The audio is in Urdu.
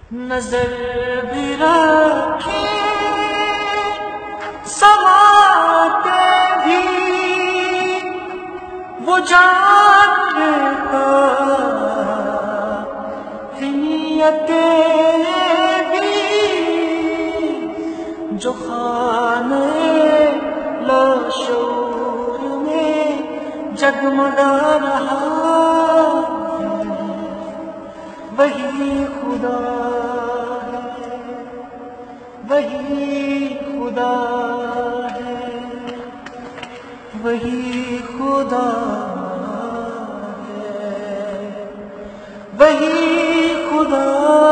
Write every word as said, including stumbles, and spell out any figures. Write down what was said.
نظر بھی رکھے سماتے بھی وہ جان لیتا نیتیں بھی جو خانے لاشعور میں جگمگا رہا وہی خدا ہے، وہی خدا ہے، وہی خدا ہے، وہی خدا